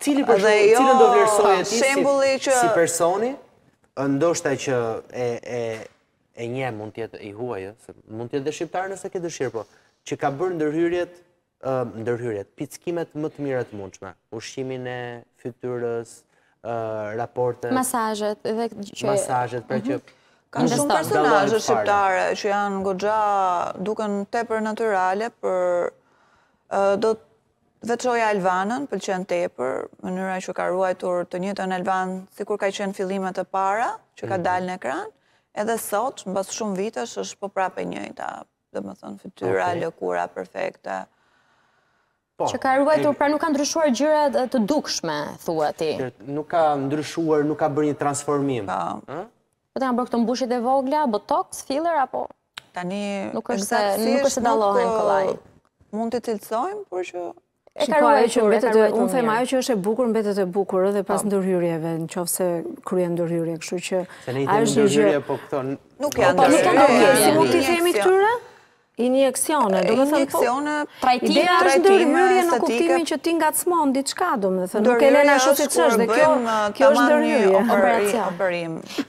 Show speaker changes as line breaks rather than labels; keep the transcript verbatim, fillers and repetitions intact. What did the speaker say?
Cili për shembull, cilën do vlerësoje ti si personi, ndoshta që e një mund të jetë i huaj, mund të jetë dhe shqiptar nëse ke dëshirë, po, që ka bërë ndërhyrjet, ndërhyrjet, pickimet më të mira të mundshme, ushqimin e fytyrës, raportet,
masazhet,
masazhet, pra që
Ka shumë personazhe shqiptare që janë goxha duken tepër natyrale, për do të veçoja Elvanën, pëlqen tepër, mënyra që ka ruajtur të njëjtën Elvanë sikur ka qenë fillimet e para që ka dalë në ekran, edhe sot, mbas shumë vitesh, është po prapë e njëjta, domethënë fytyra, lëkura perfekte.
Që ka ruajtur, pra nuk ka ndryshuar gjërat të dukshme, thua ti.
Nuk ka ndryshuar, nuk ka bërë një transformim.
Po të nga bërë këto mbushit e vogla, botox, filler, apo?
Tani,
nuk është se dalohen këllaj.
Mund të cilësojmë, por që...
E ka ruajtur, e ka ruajtur.
Unë them ajo që është e bukur, mbetet e bukur, edhe pas ndërhyrjeve, në qoftë se kryen ndërhyrje, kështu që...
Se ne i themi ndërhyrje, po këto...
Nuk janë ndërhyrje.
Si mund t'i themi këtyre? Injekcione, do të thënë po. Ideja është ndërhyrje në kuptimin që ti ngacmon diçka, do të thënë, nuk e lëna ashtu siç është, dhe kjo kjo është ndërhyrje, operacion.